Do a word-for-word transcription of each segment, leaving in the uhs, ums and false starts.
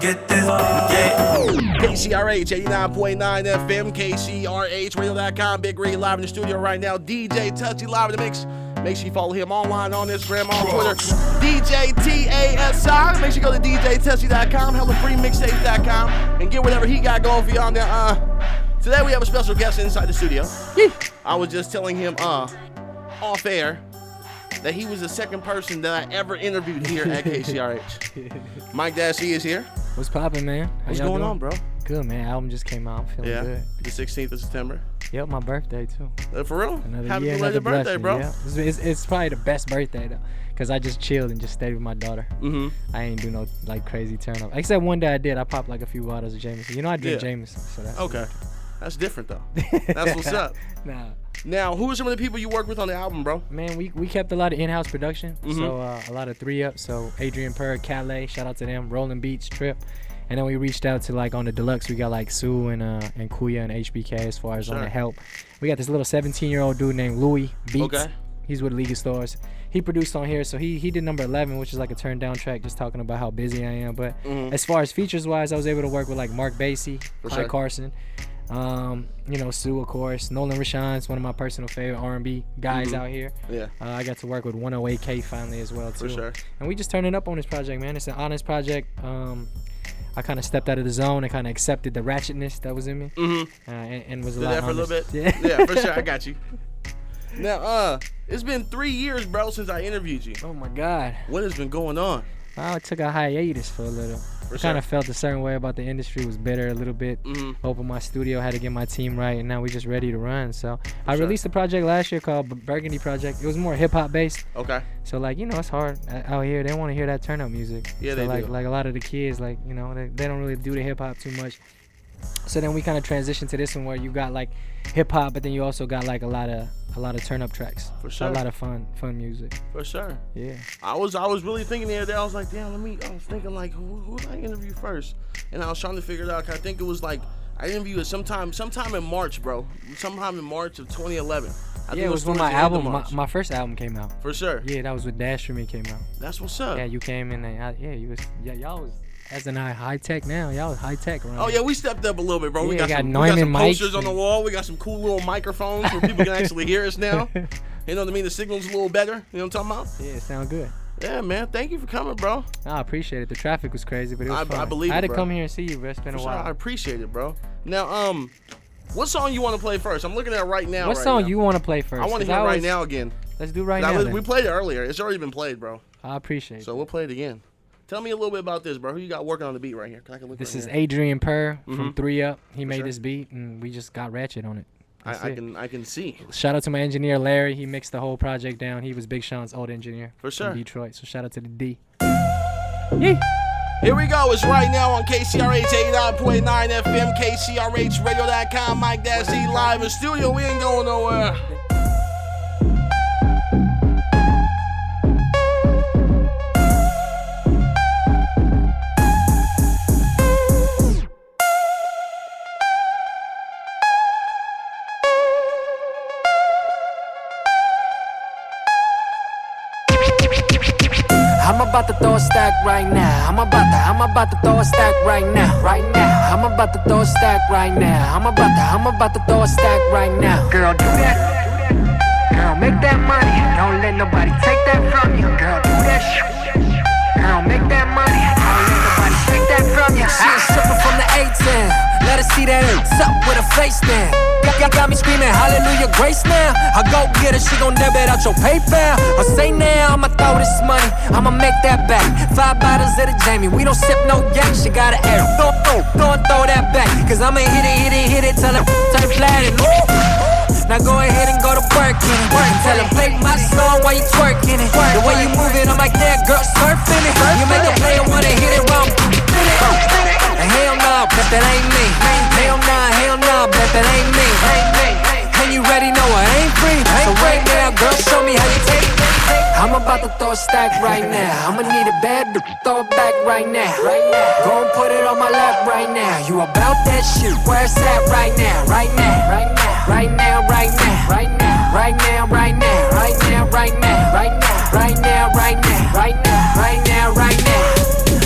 get this, yeah. K C R H eighty-nine point nine F M, K C R H radio dot com. Big Reid live in the studio right now. D J Touchy live in the mix. Make sure you follow him online on Instagram, on Twitter. D J T A S I. Make sure you go to D J touchy dot com, hella free mixtapes dot com, and get whatever he got going for you on there. Uh, today we have a special guest inside the studio. I was just telling him uh, off air that he was the second person that I ever interviewed here at K C R H. Mike Dashy is here. What's poppin', man? How What's going doing on, bro? Good, man. Album just came out. I'm feeling yeah, good. The sixteenth of September. Yep, my birthday, too. Uh, for real? Another Happy year, belated another birthday, blessing, bro. Yeah. It's, it's, it's probably the best birthday, though, because I just chilled and just stayed with my daughter. Mm-hmm. I ain't do no, like, crazy turn up. Except one day I did. I popped, like, a few bottles of Jameson. You know I drink Yeah. Jameson, so that's Okay. That's different, though. That's what's up. Nah. Now, who are some of the people you work with on the album, bro? Man, we, we kept a lot of in-house production, Mhm. so uh, a lot of three-up. So Adrian Purr, Calais, shout out to them. Rolling Beats, Trip. And then we reached out to, like, on the deluxe, we got, like, Sue and uh, and Kuya and H B K as far as Sure. on the help. We got this little seventeen-year-old dude named Louis Beats. Okay. He's with League of Stars. He produced on here, so he he did number eleven, which is like a turn down track, just talking about how busy I am. But Mhm. as far as features wise, I was able to work with like Mark Basie, For Ty sure. Carson, um, you know, Sue of course, Nolan Rashawn's one of my personal favorite R and B guys Mhm. out here. Yeah, Uh, I got to work with one oh eight K finally as well too. for sure. And we just turning up on this project, man. It's an honest project. Um, I kind of stepped out of the zone and kind of accepted the ratchetness that was in me, Mm-hmm. uh, and, and was a Did lot that for a little honest. bit? Yeah. Yeah, for sure. I got you. Now, uh, it's been three years, bro, since I interviewed you. Oh my God. What has been going on? I took a hiatus for a little. For I sure. kind of felt a certain way about the industry, was bitter a little bit. Mm-hmm. Opened my studio, had to get my team right, and now we just ready to run. So I sure. released a project last year called B- Burgundy Project. It was more hip hop based. Okay. So like, you know, it's hard uh, out here. They want to hear that turn up music. Yeah, so they like do. like a lot of the kids, like, you know, they, they don't really do the hip hop too much. So then we kind of transitioned to this one where you got like hip hop, but then you also got like a lot of a lot of turn up tracks. For So sure. a lot of fun fun music. For sure. Yeah. I was I was really thinking the other day. I was like, damn, let me. I was thinking like, who, who did I interview first? And I was trying to figure it out. 'Cause I think it was like I interviewed it sometime sometime in March, bro. Sometime in March of twenty eleven. I Yeah, it was when towards my the end of album, my, March. my first album came out. For sure. Yeah, that was with Dash for Me came out. That's what's up. Yeah, you came in and I, yeah, you was yeah, y'all was as in high high tech now. Y'all was high tech around. Oh yeah, we stepped up a little bit, bro. we Yeah, got, got some, we got some Neumann mics posters on the and- wall. We got some cool little microphones where people can actually hear us now. You know what I mean? The signal's a little better. You know what I'm talking about? Yeah, it sound good. Yeah, man. Thank you for coming, bro. I appreciate it. The traffic was crazy, but it was I- fun. I believe I had it, to bro. come here and see you, bro. It's been For a sure. while. I appreciate it, bro. Now, um, what song you want to play first? I'm looking at it right now. What right song now. you want to play first? I want to 'Cause hear it right was- now again. Let's do right I now. was- then. we played it earlier. It's already been played, bro. I appreciate So it. we'll play it again. Tell me a little bit about this, bro. Who you got working on the beat right here? 'Cause I can look This right is here. Adrian Purr from Mhm. three up. He made sure. this beat, and we just got ratchet on it. That's I, I it. can I can see. Shout out to my engineer Larry. He mixed the whole project down. He was Big Sean's old engineer For sure. from Detroit. So shout out to the D. Yee. Here we go. It's right now on K C R H eighty-nine point nine F M, K C R H radio dot com. Mike Dashy live in studio. We ain't going nowhere. I'm about to throw a stack right now. I'm about to, I'm about to throw a stack right now. Right now. I'm about to throw a stack right now. I'm about to, I'm about to throw a stack right now. Girl, do that. Girl, make that money. Don't let nobody take that from you. Girl, do that shit. Girl, make that money. Don't let nobody take that from you. She is sipping from the A ten. Let her see that it's up with a face now. Got, got, got me screaming hallelujah grace now. I go get her, she gon' debit out your PayPal. I say now, I'ma throw this money, I'ma make that back. Five bottles of the Jamie, we don't sip no yak. She got an air, go, go, go and throw that back. Cause I'ma hit it, hit it, hit it till it turn flat and ooh. Now go ahead and go to work in it. And tell him play my song while you twerking it. The way you move it, I'm like that girl surfing it. You make a player wanna hit it while I'm spin it. And hell nah, bet that ain't me. Hell nah, hell nah, bet that ain't me. And you already know I ain't free. So right now, girl, show me how you take it. I'm about to throw a stack right now. I'ma need a bad bitch, throw it back right now. Go and put it on my lap right now. You about that shit? Where it's at right now? Right now, right now, right now, right now, right now, right now, right now, right now, right now, right now, right now, right now, right now, right now, right now.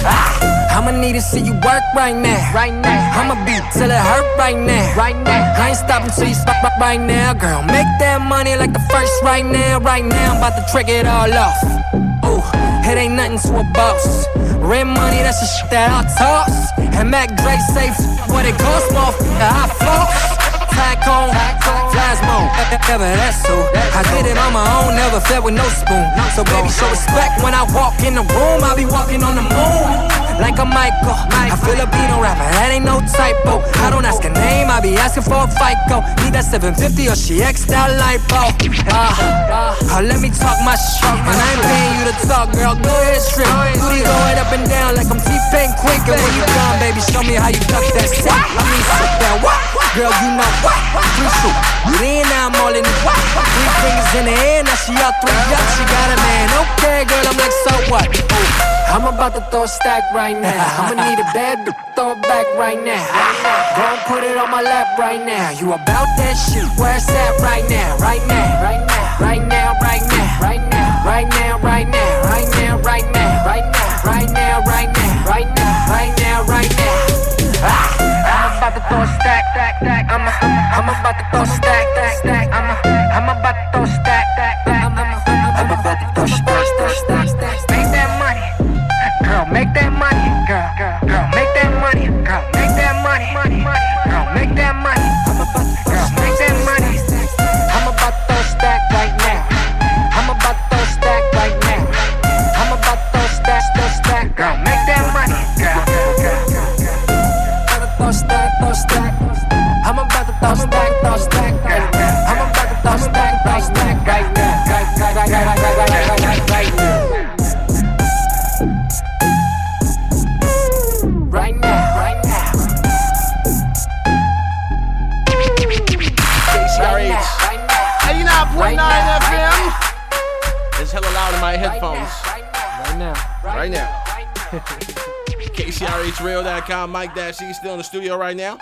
Ah, I'ma need to see you work right now. Right now. I'ma beat till it hurt right now. Right now. I ain't stopping till you stop right now, girl. Make that money like the first right now. Right now, I'm about to trick it all off. Ooh, it ain't nothing to a boss. Rent money, that's the shit that I toss. And Mac Dre safe, what it costs, motherfucker, I floss. Tack on, flies mode, ever that's so. I did it on my own, never fed with no spoon. So baby, show respect when I walk in the room. I be walking on the moon, like a Michael. A Filipino rapper, that ain't no typo. I don't ask a name, I be asking for a FICO. Need that seven fifty or she X'd out lipo. Uh, uh, let me talk my shit, and I ain't paying you to talk, girl. Go ahead, strip. Booty go right up and down like I'm T-Pain quick. And when you done, baby, show me how you duck that shit. Let me sit there, what? Girl, you know what? Three shoot. You in, now I'm all in it. Three fingers in the air, now she all three up. She got a man, okay, girl, I'm like, so what? Ooh. I'm about to throw a stack right now. I'ma need a bad bitch, throw it back right now. Go and put it on my lap right now. You about that shit? Where it's at right now? Right now, right now, right now, right now, right now, right now, right now, right now, right now, right now, right now, right now, right now, right now, right now. I'm about to throw a stack, stack, stack. I'm a, I'm about to throw a stack, stack, stack. I'm a, I'm about to throw a stack, stack, stack. I'm a, I'm about to throw a stack, stack, stack, stack. Make that money, girl. Make that money, girl. Girl, make that money, girl. Make that money, money, girl. Make that money. I'm about to, girl, make that money. I'm about to throw a stack right now. I'm about to throw a stack right now. I'm about to throw a stack, throw a stack, girl. Make that money, girl. Throw stack, throw stack. I'm about to throw stack, throw stack. I'm about to throw stack, throw stack right now, right, right, right, right, right, right, right, right now. Right now, right now. K C R H eighty-nine point nine F M. It's hella loud in my headphones. Right now. Right now. K C R H radio dot com. Mike Dash, he's still in the studio right now.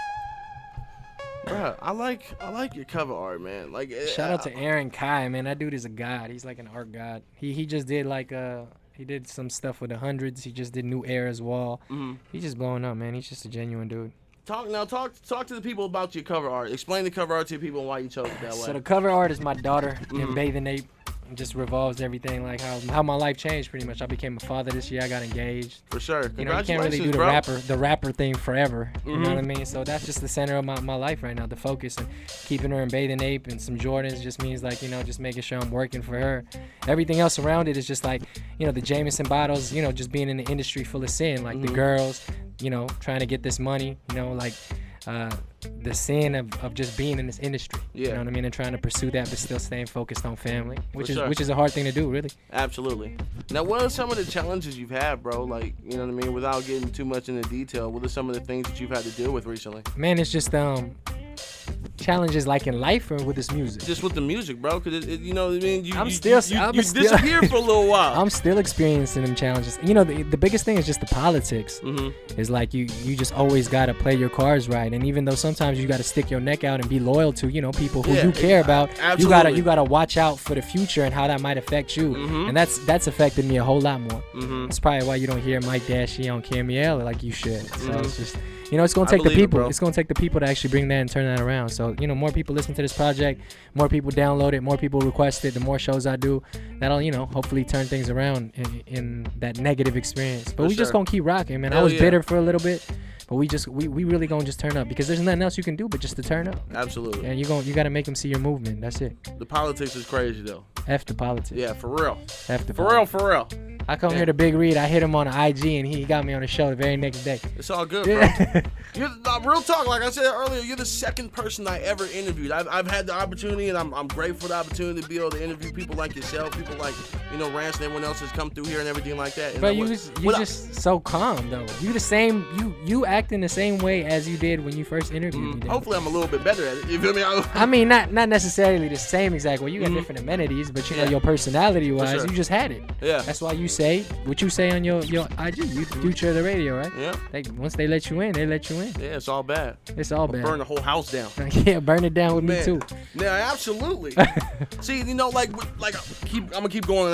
Bruh, I like I like your cover art, man. Like, Shout out to Aaron Kai, man. That dude is a god. He's like an art god. He he just did like uh he did some stuff with the hundreds. He just did New Era's wall. Mm-hmm. He's just blowing up, man. He's just a genuine dude. Talk now. Talk talk to the people about your cover art. Explain the cover art to people and why you chose it that way. So the cover art is my daughter Mhm. in Bathing Ape. It just revolves everything, like how how my life changed pretty much. I became a father this year. I got engaged. For sure. You know, you can't really do the bro. rapper the rapper thing forever. You Mhm. know what I mean? So that's just the center of my, my life right now, the focus. And keeping her in Bathing Ape and some Jordans just means, like, you know, just making sure I'm working for her. Everything else around it is just like, you know, the Jameson bottles, you know, just being in the industry full of sin. Like Mhm. the girls, you know, trying to get this money, you know, like uh, the sin of, of just being in this industry. Yeah. You know what I mean? And trying to pursue that, but still staying focused on family, which For is sure. which is a hard thing to do, really. Absolutely. Now, what are some of the challenges you've had, bro? Like, you know what I mean? Without getting too much into detail, what are some of the things that you've had to deal with recently? Man, it's just um challenges like in life or with this music. Just with the music, bro, because it, it, you know what I mean. You, I'm you, still- you, I'm you still- disappeared for a little while. I'm still experiencing them challenges. You know, the, the biggest thing is just the politics. Mhm. It's like you you just always gotta play your cards right, and even though sometimes you gotta stick your neck out and be loyal to, you know, people who Yeah, you care yeah, about, you gotta absolutely. you gotta watch out for the future and how that might affect you. Mhm. And that's that's affected me a whole lot more. Mhm. That's probably why you don't hear Mike Dashy on K M E L like you should. So Mhm. it's just, you know, it's gonna I take the believe it, people. bro. It's gonna take the people to actually bring that and turn that around. So, you know, more people listen to this project, more people download it, more people request it. The more shows I do, that'll, you know, hopefully turn things around in, in that negative experience. But For we just sure. gonna keep rocking, man. I Hell was yeah. bitter for a little bit, but we just we, we really gonna just turn up because there's nothing else you can do but just to turn up. Absolutely. And you going you gotta make them see your movement. That's it. The politics is crazy, though. F the politics. Yeah, for real. F the For real, politics. for real. I come Yeah. here to Big Reid. I hit him on I G and he got me on the show the very next day. It's all good, bro. Yeah. You're, uh, real talk, like I said earlier, you're the second person I ever interviewed. I've, I've had the opportunity, and I'm, I'm grateful for the opportunity to be able to interview people like yourself, people like, you know, Rance and everyone else has come through here and everything like that. And But I you was- just you what I- just so calm though. You the same you you acting the same way as you did when you first interviewed me. Mm, then. hopefully I'm a little bit better at it. You feel me? I, I mean, not not necessarily the same exact way. You got Mhm. different amenities, but you know Yeah. your personality wise, sure. you just had it. Yeah. That's why you say what you say on your your I G. You the future of the radio, right? Yeah. They once they let you in, they let you in. Yeah, it's all bad. It's all bad. Burn the whole house down. Yeah, burn it down with me Man. too. Yeah, absolutely. See, you know, like, like keep. I'm gonna keep going on that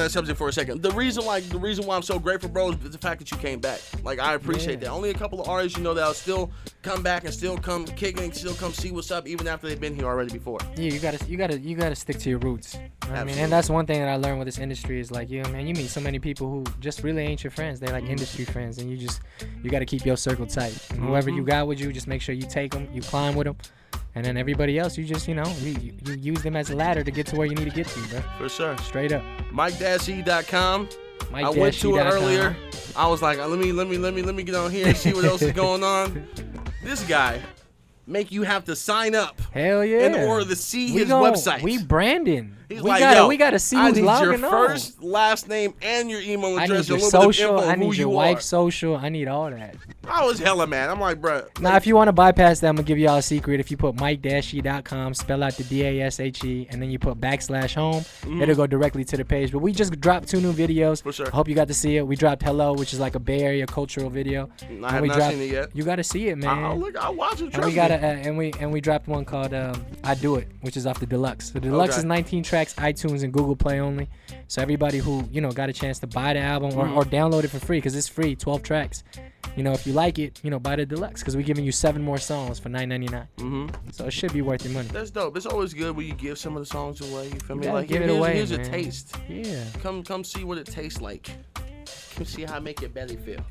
that subject for a second. The reason, like, the reason why I'm so grateful, bro, is the fact that you came back. Like, I appreciate Yeah. that. Only a couple of artists, you know, that'll still come back and still come kicking and still come see what's up, even after they've been here already before. Yeah, you gotta, you gotta, you gotta stick to your roots. You know what I mean, Absolutely. and that's one thing that I learned with this industry is like, yeah, man, you meet so many people who just really ain't your friends. They're like Mm-hmm. industry friends, and you just, you gotta keep your circle tight. And whoever you got with you, just make sure you take them, you climb with them. And then everybody else, you just, you know, you, you, you use them as a ladder to get to where you need to get to, bro. For sure. Straight up. Mike E dot com. Mike I went to it dot com. earlier. I was like, let me, let me, let me, let me get on here and see what else is going on. This guy make you have to sign up Hell yeah. in order to see we his gon- website. We branding. He's we like, gotta, yo, we gotta see I who's need your logging on. first, last name, and your email I address, need and your a little bit social. of info I of who need your you wife's are. social. I need all that. I was hella mad. I'm like, bro. Now, if you want to bypass that, I'm gonna give y'all a secret. If you put Mike E dot com, spell out the D A S H E, and then you put backslash home, it'll go directly to the page. But we just dropped two new videos. For sure. I hope you got to see it. We dropped Hello, which is like a Bay Area cultural video. I And have we not dropped, seen it yet. You got to see it, man. I'll look. I'll watch it. And Trust we got me. a, uh, and we and we dropped one called um, "I Do It," which is off the deluxe. The deluxe Okay. is nineteen tracks, iTunes and Google Play only. So everybody who you know got a chance to buy the album or, Mhm. or download it for free because it's free, twelve tracks. You know, if you like it, you know, buy the deluxe because we're giving you seven more songs for nine ninety-nine. Mm-hmm. So it should be worth your money. That's dope. It's always good when you give some of the songs away. You feel You me? gotta Like, give it here's, away, here's a man. taste. Yeah. Come, come see what it tastes like. Come see how I make your belly feel.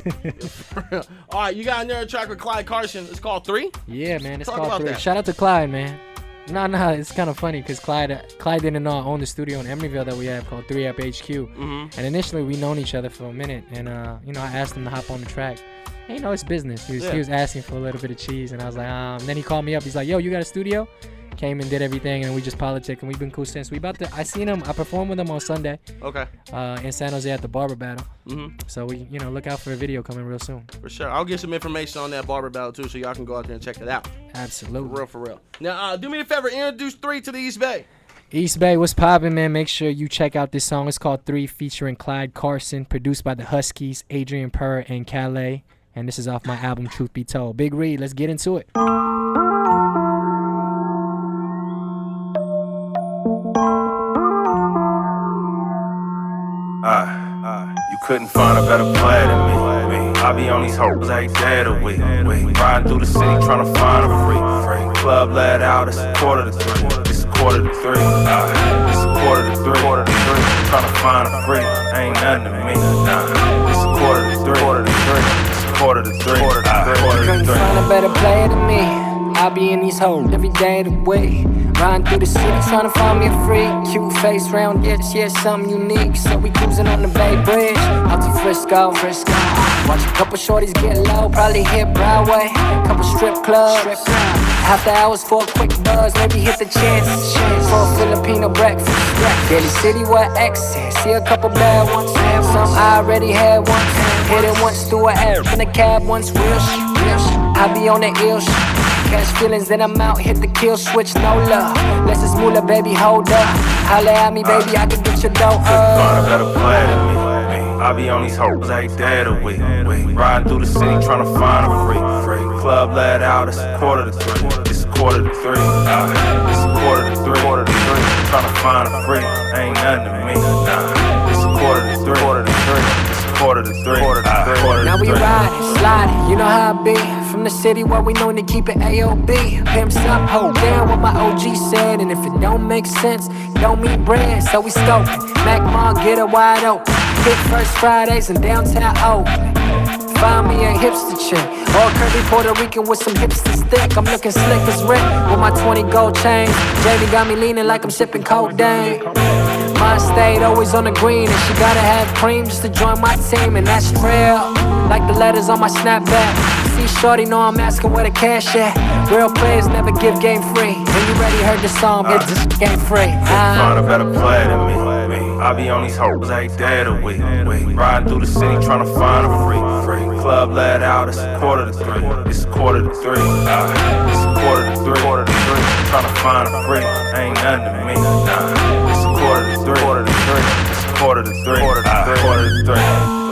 All right, you got another track with Clyde Carson. It's called Three. Yeah, man. It's Talk called about Three. that. Shout out to Clyde, man. No, no, it's kind of funny because Clyde, uh, Clyde didn't know I own the studio in Emeryville that we have called three Up H Q. Mm-hmm. And initially we known each other for a minute, and uh, you know, I asked him to hop on the track. And, you know, it's business. He was, Yeah. he was asking for a little bit of cheese, and I was like, um. Then he called me up. He's like, yo, you got a studio? Came and did everything, and we just politic, and we've been cool since. We about to. I seen him. I performed with him on Sunday Okay. uh, in San Jose at the Barber Battle. Mm-hmm. So we, you know, look out for a video coming real soon. For sure. I'll get some information on that barber battle too, so y'all can go out there and check it out. For Absolutely. real, for real. Now, uh, do me a favor. Introduce Three to the East Bay. East Bay, what's poppin', man? Make sure you check out this song. It's called Three, featuring Clyde Carson, produced by the Huskies, Adrian Purr, and Calais. And this is off my album, Truth Be Told. Big Reid, let's get into it. Uh, uh, you couldn't find a better player than me. me. I be on these hoes like dead away. Riding through the city trying to find a free. Club let out, it's a quarter to three. It's a quarter to three. Uh, it's a quarter to three. Quarter to three. Trying to find a free. Ain't nothing to me. Nah, it's a quarter to three. Quarter to three. It's a quarter to three. Quarter to three. Quarter to Couldn't three. find a better player than me. I be in these hoes every day of the week. Riding through the city trying to find me a freak. Cute face, round yes, yeah, something unique. So we cruising on the Bay Bridge, out to Frisco. Frisco. Watch a couple shorties get low, probably hit Broadway. Couple strip clubs. After hours for a quick buzz, maybe hit the chance for a Filipino breakfast. Daily City where X is. See a couple bad ones. Some I already had once. Hit it once through a app in a cab once. Real shit. I be on the ill shit. Catch feelings, then I'm out, hit the kill switch, no love. Let's just move it, baby, hold up. Holla at me, baby, I can get your dough Couldn't find a Uh. up. better player than me. I be on these hoes like dead away. Riding through the city trying to find a free. Club let out, it's a quarter to three. It's a quarter to three. Uh, it's a quarter to three. Quarter to three. Trying to find a free. Ain't nothing to me. Nah, it's a quarter to three. Quarter to three. It's a quarter to three. Quarter to three. Quarter to Now we three. riding, sliding, you know how I be. From the city where we known to keep it A O B. Pimps up, hold down what my O G said. And if it don't make sense, it don't mean bread. So we scoping, Mac Mall, get it wide open. Hit first Fridays in downtown Oakland. Find me a hipster chick, or curvy Puerto Rican with some hipsters thick. I'm looking slick as Rick with my twenty gold chains. Jamie got me leaning like I'm sipping codeine. Mine stayed always on the green, and she gotta have cream just to join my team, and that's real. Like the letters on my snapback. See shorty, know I'm asking where the cash at. Real players never give game free. When you ready, heard the song, get this game free. Find a Uh, better player than me. I be on these hoes like dead away. Riding through the city trying to find a free. Club let out, it's a quarter to three. It's a quarter to three. Uh, it's a quarter to three. Quarter to three. Trying to find a free. Ain't nothing to me. Nah, it's a quarter to three. Quarter to three. It's a quarter to three. Quarter to three. Quarter to three.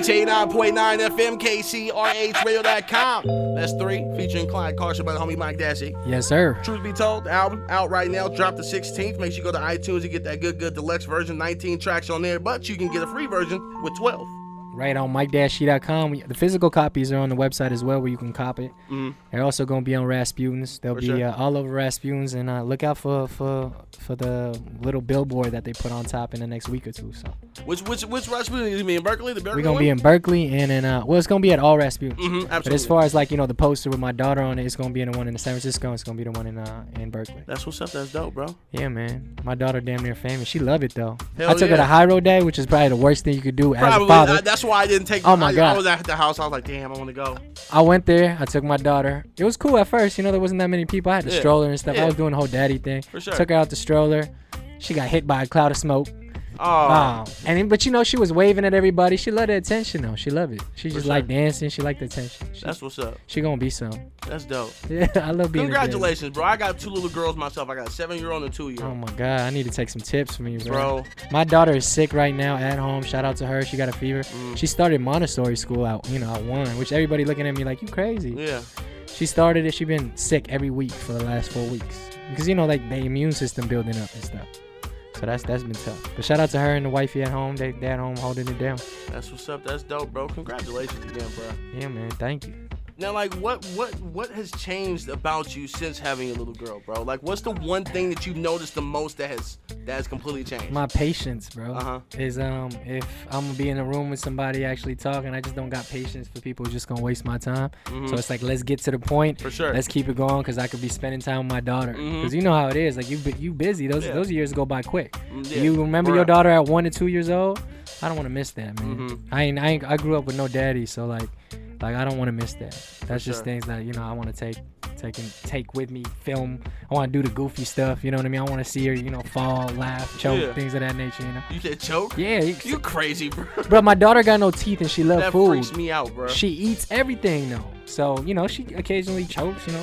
eighty-nine point nine F M, K C R H radio dot com. That's three, featuring Clyde Carson by the homie Mike Dassey. Yes, sir. Truth be told, the album out right now, dropped the sixteenth. Make sure you go to iTunes and get that good, good deluxe version. nineteen tracks on there, but you can get a free version with twelve. Right on Mike Dassey dot com. The physical copies are on the website as well, where you can cop it. Mm-hmm. They're also going to be on Rasputin's. They'll For be sure. uh, all over Rasputin's, and uh, look out for, for for the little billboard that they put on top in the next week or two. So Which which which Rasputin is me in Berkeley? The Berkeley we're gonna one? be in Berkeley and in uh well, it's gonna be at all Rasputin's. Mm-hmm, absolutely. But as far as like you know the poster with my daughter on it, it's gonna be in the one in San Francisco. It's gonna be the one in uh in Berkeley. That's what's up. That's dope, bro. Yeah, man. My daughter damn near famous. She loved it though. Hell I took yeah. her to High Road Day, which is probably the worst thing you could do Probably. as a father. I, that's why I didn't take. Oh, my I, God. I was at the house. I was like, damn, I want to go. I went there. I took my daughter. It was cool at first. You know, there wasn't that many people. I had the Yeah. stroller and stuff. Yeah. I was doing the whole daddy thing. For sure. Took her out the stroller. She got hit by a cloud of smoke. Oh, Oh, and then- but you know she was waving at everybody. She loved the attention though. She loved it. She just sure. liked dancing. She liked the attention. She, that's what's up. she gonna be some. That's dope. Yeah, I love being. a dad. Congratulations, bro. I got two little girls myself. I got a seven-year-old and a Oh two-year-old. my God, I need to take some tips from you, bro. Bro, My daughter is sick right now at home. Shout out to her. She got a fever. Mm. She started Montessori school out, you know, at one, which everybody looking at me like you crazy. yeah. She started it. She been sick every week for the last four weeks because you know like the immune system building up and stuff. So that's that's been tough. But shout out to her and the wifey at home. They they at home holding it down. That's what's up. That's dope, bro. Congratulations again, bro. Yeah, man. Thank you. Now, like, what what what has changed about you since having a little girl, bro? Like, what's the one thing that you've noticed the most that has that has completely changed? My patience, bro, Uh-huh. is um if I'm gonna be in a room with somebody actually talking, I just don't got patience for people who's just gonna waste my time. Mhm. So it's like let's get to the point. For sure. Let's keep it going because I could be spending time with my daughter. Mhm. Because you know how it is. Like you bu- you busy. Those Yeah. those years go by quick. Mm, yeah. You remember Bruh. your daughter at one to two years old? I don't want to miss that, man. Mhm. I ain't, I ain't I grew up with no daddy, so like like I don't want to miss that. That's just sure. things that you know I want to take take and take with me. Film. I want to do the goofy stuff. You know what I mean? I want to see her, you know, fall, laugh, choke, Yeah. things of that nature. You know. You said choke? Yeah, you, You crazy, bro. bro. My daughter got no teeth and she love That food. freaks me out, bro. She eats everything though, so you know she occasionally chokes. You know,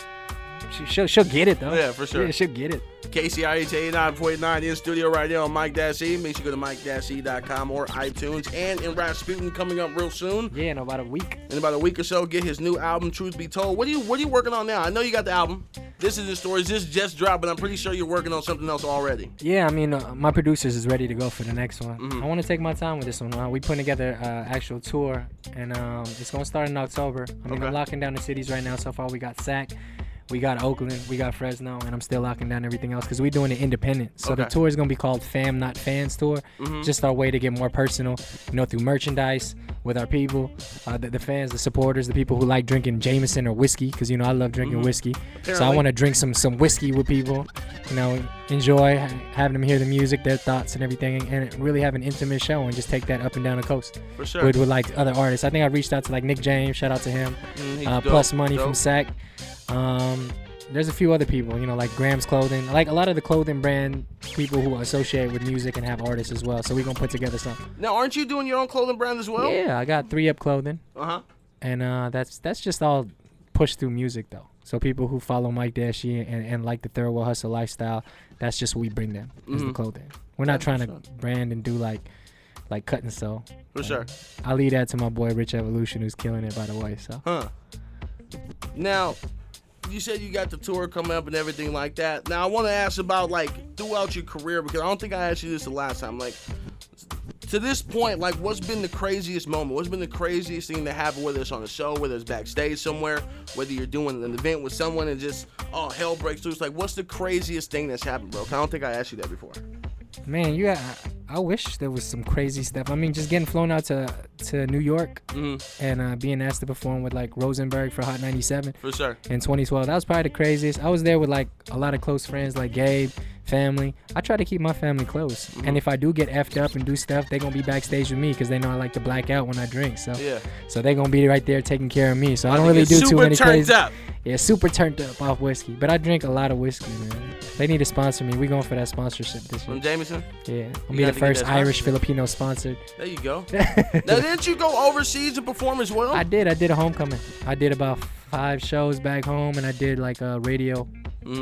she she'll, she'll get it though. Yeah, for sure. Yeah, she'll get it. K C R H eighty-nine point nine in studio right now on Mike Dassey. Make sure you go to Mike Dassey dot com or iTunes. And in Rasputin coming up real soon. Yeah, in about a week. In about a week or so, get his new album, Truth Be Told. What are you What are you working on now? I know you got the album. This is the stories. This just dropped, but I'm pretty sure you're working on something else already. Yeah, I mean, uh, my producers is ready to go for the next one. Mhm. I want to take my time with this one. Uh, we putting together uh, actual tour, and um, it's gonna start in October. I mean, Okay. I'm locking down the cities right now. So far, we got Sac, we got Oakland, we got Fresno, and I'm still locking down everything else because we're doing it independent. So the Okay. tour is gonna be called Fam Not Fans Tour. Mhm. Just our way to get more personal, you know, through merchandise with our people, uh, the, the fans, the supporters, the people who like drinking Jameson or whiskey, because you know I love drinking Mhm. whiskey. So I Apparently. want to drink some some whiskey with people, you know, enjoy ha- having them hear the music, their thoughts, and everything, and really have an intimate show and just take that up and down the coast For sure. with, with like other artists. I think I reached out to like Nick James, shout out to him, Mm, he's uh, dope, Plus Money from dope. Sac. Um, there's a few other people, you know, like Graham's Clothing, like a lot of the clothing brand people who associate with music and have artists as well. So we're gonna put together something. Now, aren't you doing your own clothing brand as well? Yeah, I got Three Up Clothing, Uh huh. and uh, that's that's just all pushed through music though. So people who follow Mike Dassey and, and like the Thorough Hustle lifestyle, that's just what we bring them is the Mhm. clothing. We're not That's trying to what's brand and do like like cut and sew. For sure. I leave that to my boy Rich Evolution, who's killing it by the way. So Huh. Now, you said you got the tour coming up and everything like that. Now, I want to ask about, like, throughout your career, because I don't think I asked you this the last time. Like, to this point, like, what's been the craziest moment? What's been the craziest thing that happened, whether it's on a show, whether it's backstage somewhere, whether you're doing an event with someone and just, oh, hell breaks loose? Like, what's the craziest thing that's happened, bro? 'Cause I don't think I asked you that before. man, you got, I wish there was some crazy stuff. I mean, just getting flown out to to New York Mm-hmm. and uh, being asked to perform with like Rosenberg for Hot ninety-seven. For sure. In twenty twelve, that was probably the craziest. I was there with like a lot of close friends like Gabe, family. I try to keep my family close, Mhm. and if I do get effed up and do stuff, they gonna be backstage with me because they know I like to black out when I drink. So, Yeah. so they gonna be right there taking care of me. So I don't They really get do too super many turned crazy. up. Yeah, super turned up off whiskey, but I drink a lot of whiskey, man. They need to sponsor me. We going for that sponsorship this year. From Jameson? Yeah, You I'll be gotta the get first that Irish sponsorship. Filipino sponsored. There you go. Now, didn't you go overseas to perform as well? I did. I did a homecoming. I did about five shows back home, and I did like a radio. Mm-hmm.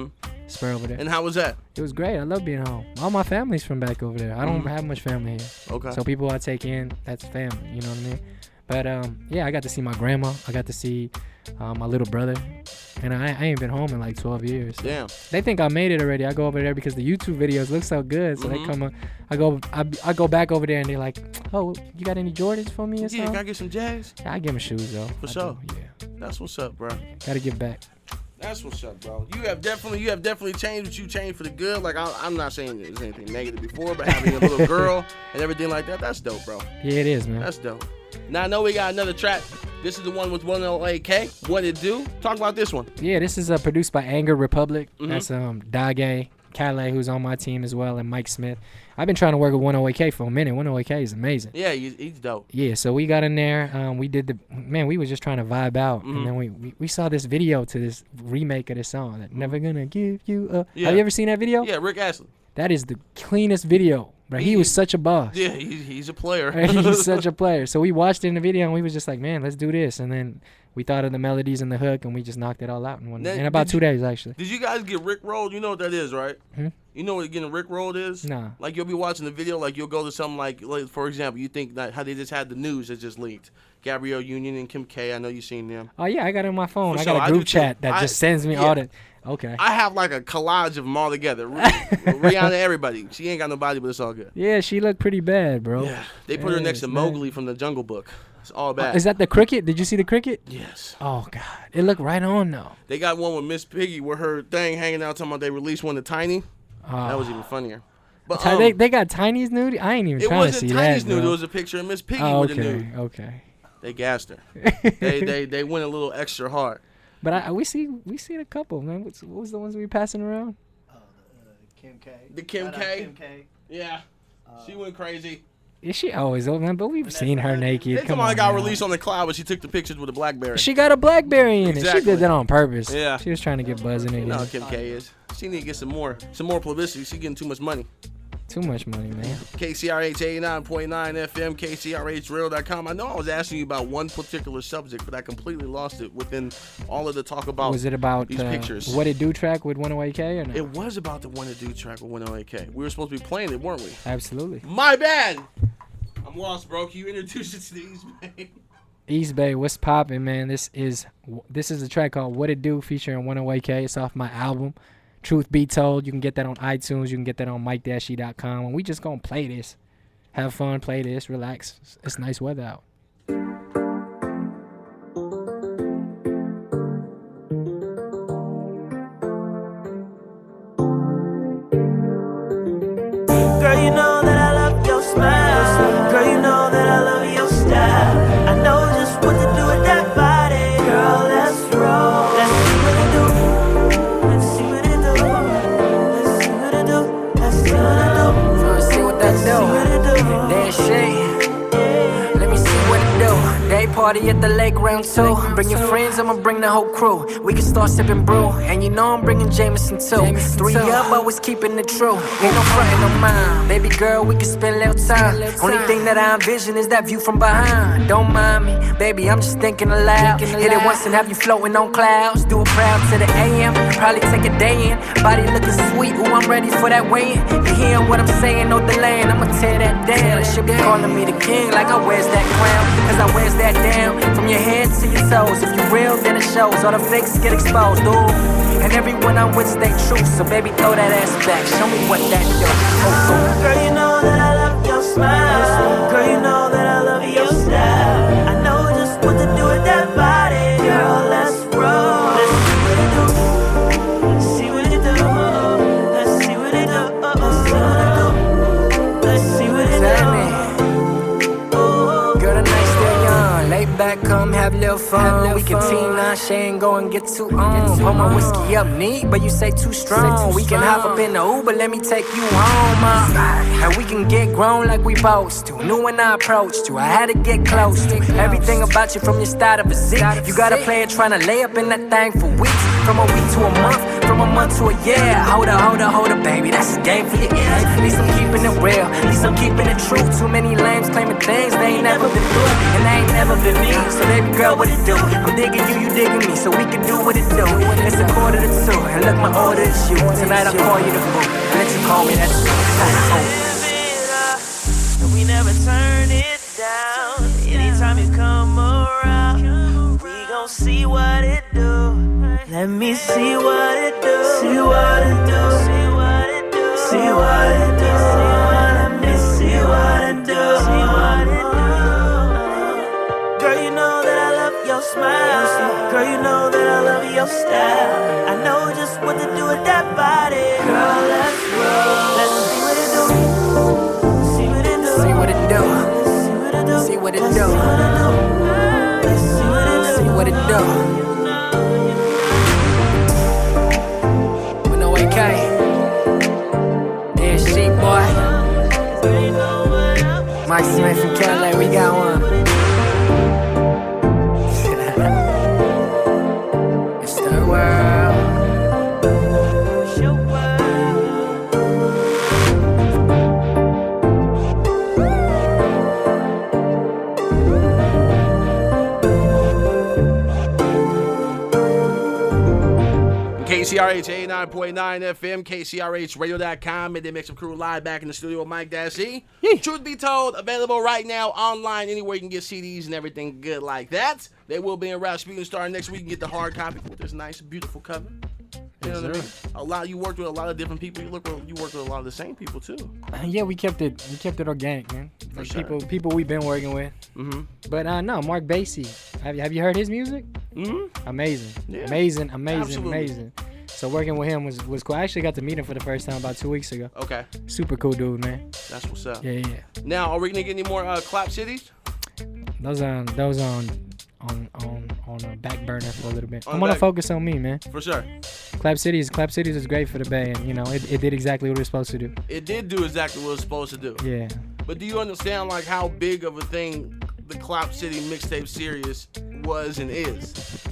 Spur over there. And how was that? It was great. I love being home. All my family's from back over there. I don't Mhm. have much family here. Okay. So people I take in, that's family. You know what I mean? But um, yeah, I got to see my grandma. I got to see uh, my little brother. And I, I ain't been home in like twelve years. Damn. They think I made it already. I go over there because the YouTube videos look so good. So Mhm. they come up. I go I, I go back over there and they're like, oh, you got any Jordans for me or Yeah, something? gotta get some jazz. Yeah, I give them shoes though. For I sure. do, yeah. That's what's up, bro. Gotta give back. That's what's up, bro. You have definitely, you have definitely changed, but you changed for the good. Like I, I'm not saying there's anything negative before, but having a little girl and everything like that, that's dope, bro. Yeah, it is, man. That's dope. Now I know we got another track. This is the one with one oh eight K. What it do? Talk about this one. Yeah, this is uh, produced by Anger Republic. Mhm. That's um Dage, Calais, who's on my team as well, and Mike Smith. I've been trying to work with one oh eight K for a minute. one oh eight K is amazing. Yeah, he, he's dope. Yeah, so we got in there. Um, we did the man. We was just trying to vibe out, Mhm. and then we, we we saw this video to this remake of this song. That Never Gonna Give You Up. Yeah. Have you ever seen that video? Yeah, Rick Astley. That is the cleanest video. Bro, he He- was such a boss. Yeah, he's, he's a player. He's such a player. So we watched it in the video and we was just like, man, let's do this. And then we thought of the melodies and the hook and we just knocked it all out in one Now, in about did two you- days actually. Did you guys get Rick rolled? You know what that is, right? Hmm? You know what getting Rick rolled is? Nah. Like you'll be watching the video, like you'll go to something like, like for example, you think that how they just had the news that just leaked. Gabrielle Union and Kim K. I know you've seen them. Oh yeah, I got it on my phone. For I sure, got I a group do too. chat that I- just sends me yeah. all the. Okay. I have like a collage of them all together. Rihanna, everybody. She ain't got nobody, but it's all good. Yeah, she looked pretty bad, bro. Yeah, they put her next to Yes, man. Mowgli from the Jungle Book. It's all Oh, bad. is that the cricket? Did you see the cricket? Yes. Oh god, it looked right on though. They got one with Miss Piggy where her thing hanging out talking about they released one to Tiny. Oh. That was even funnier. But Ti- um, they they got Tiny's nude. I ain't even it trying to wasn't see Tiny's that. nude. It bro. was a picture of Miss Piggy Oh, with the okay, nude. okay. They gassed her. they they they went a little extra hard. But I, we see we seen a couple, man. What's, what was the ones we passing around? Oh, the, uh, Kim K. The Kim Shout out K. Kim K. Yeah, Uh, she went crazy. Is she always old, man? But we've That's seen her bad. naked. They Come told me on, got now. released on the cloud, but she took the pictures with a BlackBerry. She got a BlackBerry in it. She Exactly. did that on purpose. Yeah. She was trying to get buzzing You know how again. Kim K is. She need to get some more some more publicity. She getting too much money. Too much money, man. K C R H eighty-nine point nine F M, K C R H radio dot com. I know I was asking you about one particular subject, but I completely lost it within all of the talk about. Was it about these uh, pictures. What It Do track with one oh eight K or no? It was about the one to do track with one oh eight K. We were supposed to be playing it, weren't we? Absolutely. My bad. I'm lost, bro. Can you introduce it to the East Bay? East Bay, what's poppin', man? This is this is a track called What It Do featuring one oh eight K. It's off my album, Truth Be Told. You can get that on iTunes. You can get that on Mike E dot com. And we just gonna play this. Have fun, play this, relax. It's, it's nice weather out. Girl, you know that I love your smile. Girl, you know that I love your style. I know just what to do with that body. Girl, let's roll. Let's see what it do. Let's see what it do. Let's see what it do. Let's see what it do. Tryna see what that Let's see what it do. do. That shit. Let me see what it do. Day party at the lake round two. Bring your friends, I'ma bring the whole crew. We can start sipping brew, and you know I'm bringing Jameson too. Three up, always keeping it true. Ain't no frontin' no mind. Baby girl, we can spend a little time. Only thing that I envision is that view from behind. Don't mind me, baby, I'm just thinking aloud. Hit it once and have you floating on clouds. Do it proud to the A M, probably take a day in. Body looking sweet, ooh, I'm ready for that weigh-in. You hearing what I'm saying, no delaying, I'ma tear that down. Should be calling me the king like I wears that crown. Cause I wears that down, from your head to your toes. If you real, then it shows, all the fakes get exposed, ooh. And everyone I'm with stay true, so baby throw that ass back, show me what that do. Oh, Girl, you know that I love your smile. Girl, you know that I love your style. I know just what to do with that body. Girl, let's roll. Let's see what it do. Let's see what it do. Let's see what it do. Let's see what it do. Tell me. Girl, the night's still young. Lay back, come have a little fun. We can team now, she ain't going get too on. Pour my whiskey up neat, but you say too strong. We can hop up in the Uber, let me take you home. Uh. And we can get grown like we supposed to. Knew when I approached you, I had to get close to everything about you from your start of a zit. You got a player trying to lay up in that thing for weeks. From a week to a month, from a month to a year. Hold up, hold up, hold up, baby, that's a game for your ears. At least I'm keeping it real, at least I'm keeping it true. Too many lames claiming things they ain't never been through, and they ain't never been me. So baby girl, what it do? I'm digging you, you digging me, so we can do what it do. It's a quarter to two, and look, my order is you. Tonight I'll call you the fool, and let you call me that too. And we never turn it down. Anytime you come around, we gon' see what it do. Let me see what it do. See what it do. See what it do. See what it do. Let me see what it do. See what it do. Girl, you know that I love your smile. Girl, you know that I love your style. I know just what to do with that body. Girl, let's roll. Let's see what it do. See what it do. See what it do. See what it do. See what it do. With no A K. Yeah, sheep boy. Mike Smith from Cali, we got one. It's the world. K C R H eighty-nine point nine F M, K C R H radio dot com, and they make some crew live back in the studio with Mike Dash E. Truth be told, available right now online anywhere you can get C Ds and everything good like that. They will be in Rasputin starting next week. You can get the hard copy with this nice, beautiful cover. You know what I mean? A lot. You worked with a lot of different people. You look. You worked with a lot of the same people too. Uh, yeah, we kept it. We kept it organic, man. For Like sure. people, people we've been working with. Mm-hmm. But uh, no, Mark Basie. Have you have you heard his music? Mm-hmm. Amazing, Yeah. amazing, amazing, Absolutely. amazing. So working with him was was cool. I actually got to meet him for the first time about two weeks ago. Okay, Super cool dude, man. that's what's up. Yeah, yeah. Now, are we gonna get any more uh, clap cities? Those on those on on on on a back burner for a little bit. On I'm gonna back- focus on me, man. For sure. Clap Cities, Clap Cities is great for the Bay, and you know it, it did exactly what it was supposed to do. It did do exactly what it was supposed to do. Yeah. But do you understand like how big of a thing the Clap City mixtape series was and is?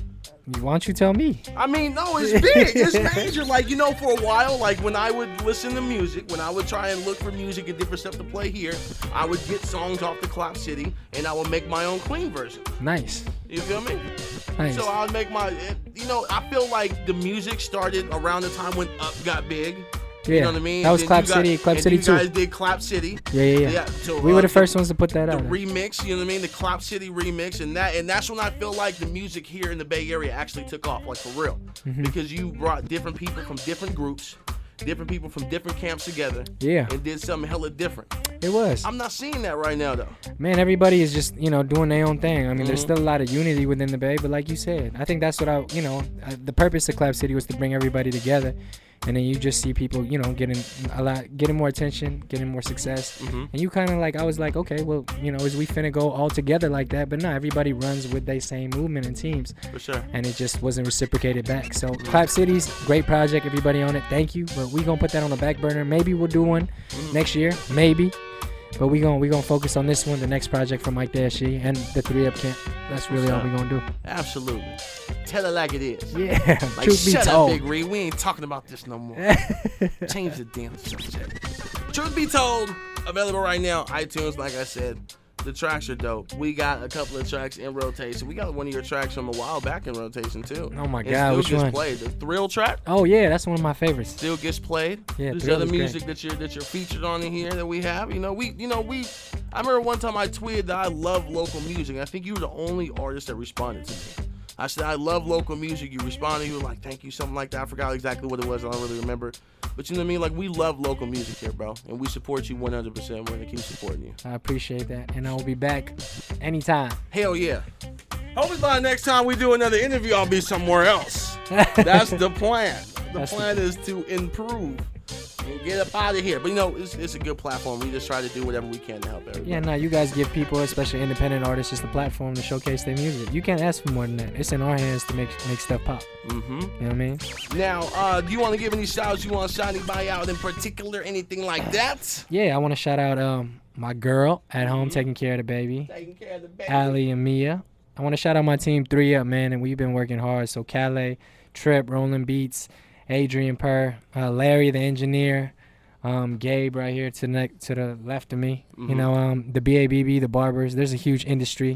Why don't you tell me? I mean, no, it's big. It's major. Like, you know, for a while, like when I would listen to music, when I would try and look for music and different stuff to play here, I would get songs off the Clap City and I would make my own clean version. Nice. You feel me? Nice. So I would make my, you know, I feel like the music started around the time when Up got big. Yeah. You know what I mean? That was Then Clap you got- City, Clap and City you two. guys did Clap City. Yeah, yeah, yeah. Yeah, so, we uh, were the the- first ones to put that The out. remix, you know what I mean? The Clap City remix, and that, and that's when I feel like the music here in the Bay Area actually took off, like for real, Mm-hmm. because you brought different people from different groups, different people from different camps together, Yeah. and did something hella different. It was. I'm not seeing that right now though. Man, everybody is just, you know, doing their own thing. I mean, there's Mhm. still a lot of unity within the Bay, but like you said, I think that's what I, you know, uh, the purpose of Clap City was to bring everybody together. And then you just see people, you know, getting a lot, getting more attention, getting more success. Mhm. And you kind of like, I was like, okay, well, you know, is we finna go all together like that? But no, everybody runs with their same movement and teams. For sure. And it just wasn't reciprocated back. So Clap Cities, great project, everybody on it, thank you. But we gonna put that on the back burner. Maybe we'll do one next year, maybe. But we gonna we gonna focus on this one, the next project from Mike Dash E and the three up camp. That's really all we gonna do. Absolutely. Tell it like it is. Yeah, Like, truth be shut up, told. Big Reid. We ain't talking about this no more. Change the damn subject. Truth be told, available right now, iTunes, like I said. The tracks are dope. We got a couple of tracks in rotation. We got one of your tracks from a while back in rotation, too. Oh, my It God, still which gets one? played. The Thrill track Oh yeah, that's one of my favorites. still gets played. Yeah, There's Thrill other is great. music that you're that you're featured on in here that we have. You know, we you know, we I remember one time I tweeted that I love local music. I think you were the only artist that responded to me. I said, I love local music. You responded. You were like, thank you, something like that. I forgot exactly what it was. I don't really remember. But you know what I mean? Like, we love local music here, bro. And we support you one hundred percent. We're going to keep supporting you. I appreciate that, and I will be back anytime. Hell yeah. Hopefully by next time we do another interview, I'll be somewhere else. That's the plan. The That's the- plan is to improve and get up out of here. But, you know, it's, it's a good platform. We just try to do whatever we can to help everybody. Yeah, no, you guys give people, especially independent artists, just a platform to showcase their music. You can't ask for more than that. It's in our hands to make make stuff pop. Mm-hmm. You know what I mean? Now, uh, do you want to give any shout outs? You want to shout anybody out in particular? Anything like that? Yeah, I want to shout out um my girl at home taking care of the baby, Taking care of the baby. Allie and Mia. I want to shout out my team three up, man, and we've been working hard. So Calais, Trip, Rolling Beats, Adrian Purr, uh, Larry the engineer, um, Gabe right here to the, to the left of me. You Mhm. know, um, the B A B B, the barbers. There's a huge industry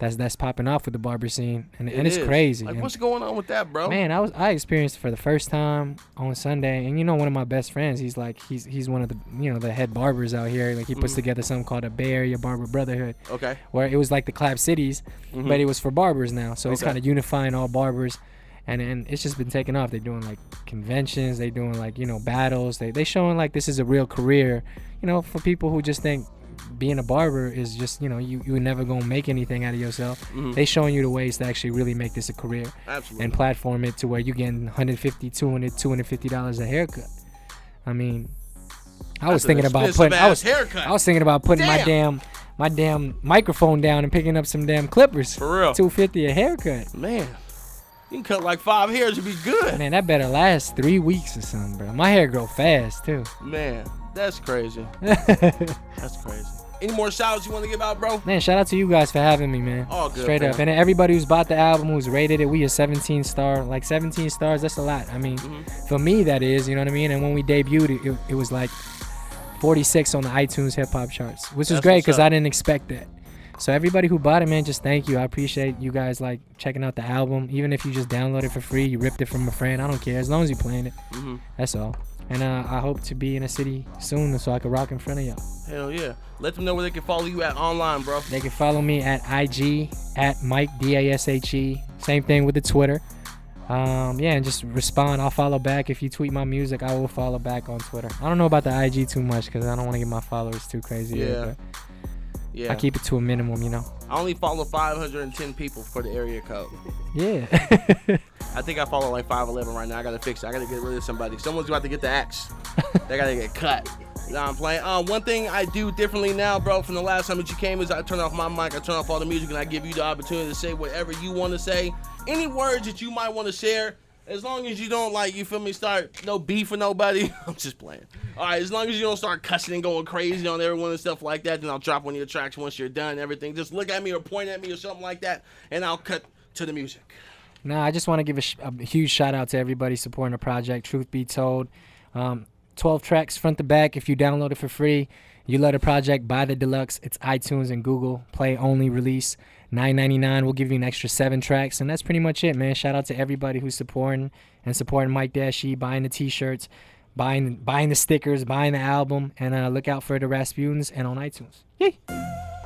that's that's popping off with the barber scene, and, It and it's is. crazy. Like, And, what's going on with that, bro? man, I was I experienced it for the first time on Sunday, and you know, one of my best friends, he's like he's he's one of the you know the head barbers out here. Like he puts Mhm. together something called a Bay Area Barber Brotherhood, Okay. where it was like the Clap Cities, Mhm. but it was for barbers now. So it's Okay. kind of unifying all barbers, and and it's just been taking off. They're doing like conventions, they doing like you know battles. They they showing like this is a real career, you know, for people who just think being a barber is just you know you you never gonna make anything out of yourself. Mhm. They showing you the ways to actually really make this a career Absolutely. and platform it to where you getting one fifty, two hundred, two hundred fifty dollars a haircut. I mean, I was That's an thinking about expensive putting I ass was haircut. I was thinking about putting my Damn. damn my damn microphone down and picking up some damn clippers. For real. two fifty a haircut. Man, you can cut like five hairs to be good. Man, that better last three weeks or something, bro. My hair grow fast too. Man, that's crazy. That's crazy. Any more shout outs you want to give out, bro? Man, shout out to you guys for having me, man. All good, Straight man. up. And everybody who's bought the album, who's rated it, we a seventeen star. Like seventeen stars, that's a lot. I mean, Mhm. for me, that is, you know what I mean? And when we debuted, it, it, it was like forty-six on the iTunes hip hop charts, which was That's great what's because up. I didn't expect that. So everybody who bought it, man, just thank you. I appreciate you guys like checking out the album. Even if you just download it for free, you ripped it from a friend, I don't care. As long as you playing it, Mhm. that's all. And uh, I hope to be in a city soon so I can rock in front of y'all. Hell yeah. Let them know where they can follow you at online, bro. They can follow me at I G at Mike D A S H E. Same thing with the Twitter. Um, yeah, and just respond. I'll follow back. If you tweet my music, I will follow back on Twitter. I don't know about the I G too much because I don't want to get my followers too crazy. Yeah. Yet, but Yeah. I keep it to a minimum, you know. I only follow five hundred ten people for the area code. Yeah. I think I follow like five eleven right now. I gotta fix it. I gotta get rid of somebody. Someone's about to get the axe. They gotta get cut. You know what I'm playing? Uh, one thing I do differently now, bro, from the last time that you came is I turn off my mic, I turn off all the music, and I give you the opportunity to say whatever you want to say. Any words that you might want to share, as long as you don't, like, you feel me, start no beef with nobody. I'm just playing. All right, as long as you don't start cussing and going crazy on everyone and stuff like that, then I'll drop one of your tracks once you're done and everything. Just look at me or point at me or something like that, and I'll cut to the music. Nah, I just want to give a, sh- a huge shout out to everybody supporting the project. Truth be told, um, twelve tracks front to back. If you download it for free, you love the project, buy the deluxe. It's iTunes and Google Play only release. nine ninety-nine. We'll give you an extra seven tracks, and that's pretty much it, man. Shout out to everybody who's supporting and supporting Mike Dashy, buying the T-shirts, buying buying the stickers, buying the album, and uh, look out for the Rasputins and on iTunes. Yay!